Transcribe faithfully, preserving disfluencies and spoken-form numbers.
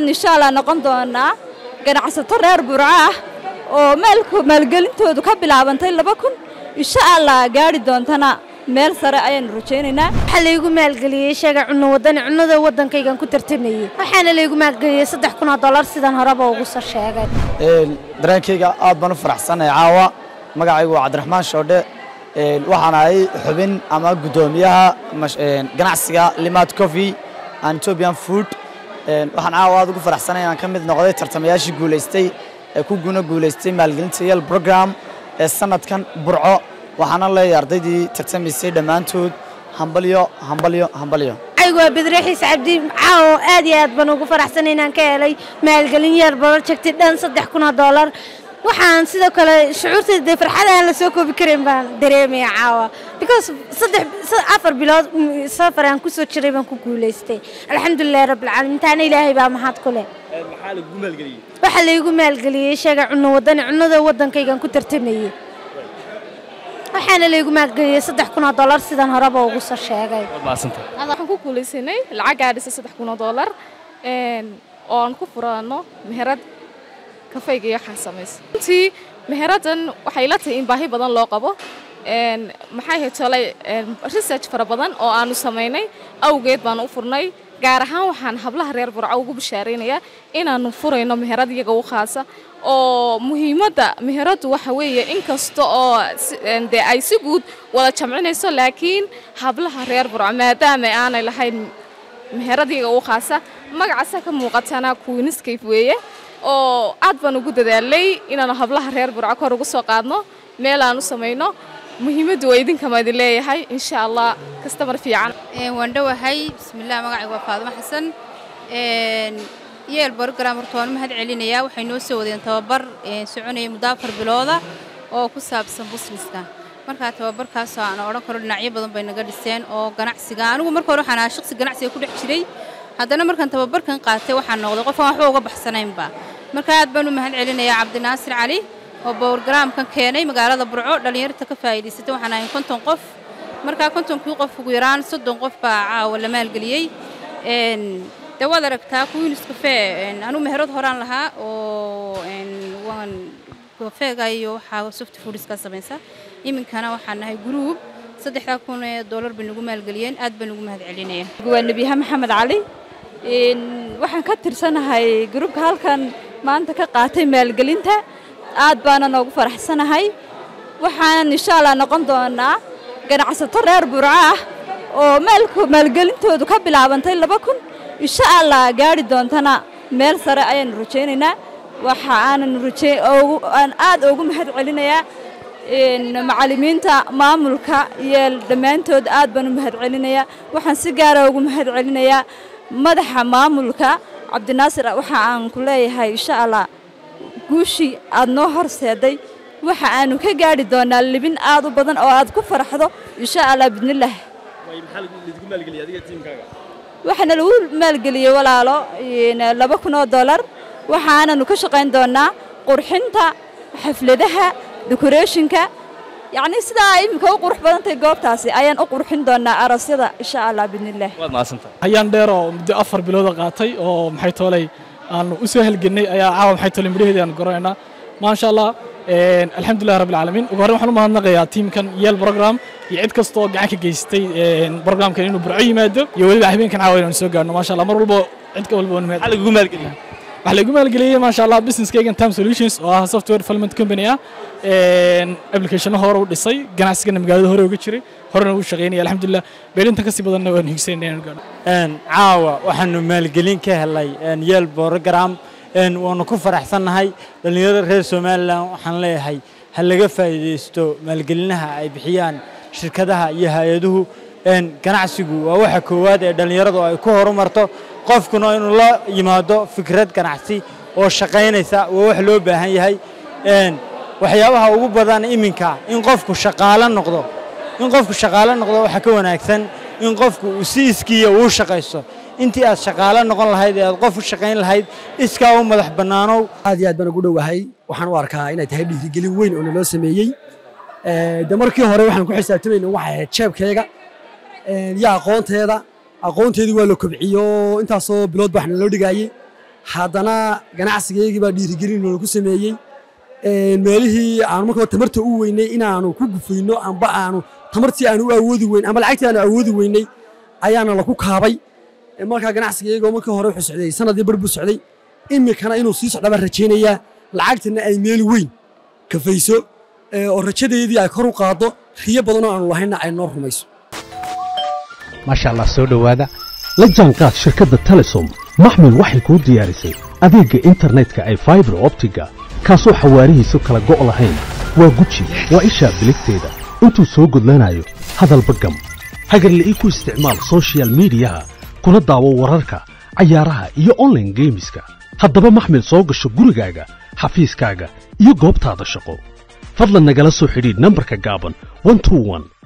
waxaan insha Allah noqon doonaa ganacsato reer Burco ah oo maalku maalgelintoodu ka bilaabantay laba kun insha Allah gaari doontana meel sare ayaan rajaynaynaa. waxa la igu maalgeliyay shaga cunno wadan cunnada wadankaygan ku tartamayay waxaana la igu maalgeliyay saddex kun oo dollar sidaan horeba ugu soo sheegay. ee dareenkayga aad baan u faraxsanahay caawa magacaygu waa Cabdiraxmaan Shoodhe ee waxaan ahay xubin ama gudoomiyaha ganacsiga Limaad Coffee and Ethiopian Food ee waxaan caawa aad ugu faraxsanahay inaan ka mid noqday tartamayaashii guuleystay ee ku guna guuleystay maalgelinta yeel program ee sanadkan Burco waxaana leeyahay ardaydii tartamisay dhamaantood hambalyo hambalyo hambalyo aygu Bedreexis Cabdi caaw aad iyo aad baan ugu faraxsanahay inaan ka helay maalgelin yar project dhan saddex kun oo dollar waxaan sidoo kale shucuurtayda farxad aan la soo koobi karin baan dareemay caawa because saddex afar bilood safar aan ku soo jiray baan ku guuleystay alxamdulillah rabbil caalamiin taana ilaahay baa mahad ku leh. maxaa lagu maalgeliyay waxa la igu maalgeliyay shaga cunno wadan cunnada wadankaygan ku tartamayay waxaana la igu maalgeliyay saddex kun oo dollar sidaan horeba ugu soo sheegay. waxaan ku guuleysanay lacag gaadhisa saddex kun oo dollar een oo aan ku furano meherad kafeega iyo waxaan sameysay intii meheradan waxay la tahay in baahi badan loo qabo een maxay heetolay research fara badan oo aanu sameynay awgeed baan u furnay gaar ahaan waxaan hablaha reer Burco ugu bishaareynaya inaanu furayno meherad iyaga u khaasa oo muhiimadda meheradu waxa weeye in kasta oo ay si guud wada jamcinayso laakiin hablaha reer Burco maadaama aanay lahayn meherad iyaga u khaasa magacaasa ka muuqatana Queenscape weeye oo aad baan ugu dadaalay inaan hablaha reer Burco kor ugu soo qaadno meel aan u sameeyno muhiimaddu way idinka ma idin leeyahay insha Allah customer fiican ee waan dhawahay bismillaah magacaygu waa Faadimo Xasan een yeel program hortoon mahad celinaya waxay noo soo wadeen tababar ee soconaya muddo afar bilooda oo ku saabsan businesska marka tababarkaas aan oran karo dhinacyo badan bay naga dhiseen oo ganacsiga anigu marka hore waxaan ahaa shakhsi ganacsiga ku dhex jiray haddana markaan tababarkan qaatay waxaan noqday qof aan waxba uga baxsanaynba marka aad baan u mahad celinayaa Cabdinaasir Cali oo programkan keenay magaalada Burco dhalinyarada ka faa'iideysatay waxaan ahay konton qof marka konton qof ugu yaraan soddon qof baa caawa la maalgeliyay een dawada aragtaa Queenscape een anu meherad horaan lahaa oo een waan kafeega iyo waxa soft foods ka sameeysa iminkana waxaan nahay group saddex kun oo dollar baan ugu maalgeliyeen aad baan ugu mahad celinayaa. waa Nabiha Maxamed Cali een waxaan ka tirsanahay groupka halkan maanta ka qaatay maalgelinta aad baan ugu faraxsanahay waxaan insha Allah noqon doonaa ganacsato reer Burco ah oo maalku maalgelintoodu ka bilaabantay laba kun insha Allah gaari doontana meel sare ayaan rajaynaynaa waxa aan rajay oo aan aad ugu mahad celinayaa in macallimiinta maamulka iyo dhamaantood aad baan u mahad celinayaa waxaan si gaar ah ugu mahad celinayaa madaxa maamulka Cabdinaasir waxa aan ku leeyahay insha Allah guushi aad noo horseeday waxa aanu ka gaari doonaa libin aad u badan oo aad ku faraxdo insha Allah bidnillah. way maxaa lagu maalgeliyay adiga tiimkaaga waxaana lagu maalgeliyay walaalo laba kun oo dollar waxaanu ka shaqayn doonaa qurxinta xafladaha decorationka يعني سدا إمك أو قرح بدنتي قابتاسي أيان أو قرحين دونا أرسيدا إن شاء الله بإذن الله. waad maasanta ayaan dheero muddo afar bilood qaatay oo maxay toolay aan u soo halganay ayaa caawa maxay toolay midheedii aan goraynaa ma sha Allah een alxamdulillah rabbil alamin ugu horreyn waxaan u mahadnaqayaa teamkan yeel program iyo cid kasto oo gacan ka geystay een programkan inuu Burco yimaado iyo waliba habeenkan caawa inaan soo gaarno ma sha Allah mar walba cid ka walba maxaa lagu maalgeliyay waxa lagu maalgeliyay ma sha Allah businesskaygan Time Solutions oo ah software development company ah een application hore u dhisay ganacsiga magaalada hore uga jiray horena u shaqeynay alxamdulillah beelinta ka sii badanna waan higsaynayaan gaadho een caawa waxaanu maalgelin ka helay een yeel program een waanu ku faraxsanahay dhalinyarada reer Soomaaliland waxaan leeyahay hal laga faa'iideysto maalgelinaha ay bixiyaan shirkadaha iyo hay'aduhu een ganacsigu waa waxa koowaad ee dhalinyaradu ay ku horumarto qofkuna inuu la yimaado fikrad ganacsi oo shaqeynaysa waa wax loo baahan yahay een waxyaabaha ugu badan iminka in qofku shaqaale noqdo in qofku shaqaale noqdo waxa ka wanaagsan in qofku uu si iskiya uu shaqeysto intii aad shaqaale noqon lahayd ee aad qof u shaqeyn lahayd iska u madax banaanow aad iyo aad baan ugu dhawahay waxaan u arkaa inay tahay dhiirigelin weyn oo loo sameeyay ee de markii hore waxaan ku xisaabtamaynay waxa ahayd jeebkayga ee ya aqoonteeda aqoonteedii waa la kobciyo intaas oo bilood baaxna loo dhigayay haddana ganacsigaygii baa dhiirigelin lagu sameeyey meelihii aanu markaa tamarta u weynay inaanu ku gufayno amba aanu tamartii aanu u awoodi weyn amba lacagtii aanu awoodi weynay ayaana lagu kaabay markaa ganacsigaygoo markii hore wuxuu socday sanadii bar buu socday imikana inuu sii socda baan rajaynayaa lacagtana ay meel weyn kafayso oo rajadeedii ay kor u qaado riyo badan oo aanu lahayna ay noo rumayso maasha Allah soo dhawaada la jaanqaad shirkadda Telesom maxmil waxay kuu diyaarisay adeegga internetka ay fiber optiga kaasoo xawaarihiisu kala go' lahayn waa guji waa isha biligteeda intuu soo gudlanayo hadalba gam hagarla ii ku isticmaal social media kuna daawo wararka cayaaraha iyo online gameska haddaba maxmil soo gasho gurigaaga xafiiskaaga iyo goobtaada shaqo fadlan nagala soo xidhiidh nambarka gaaban one two one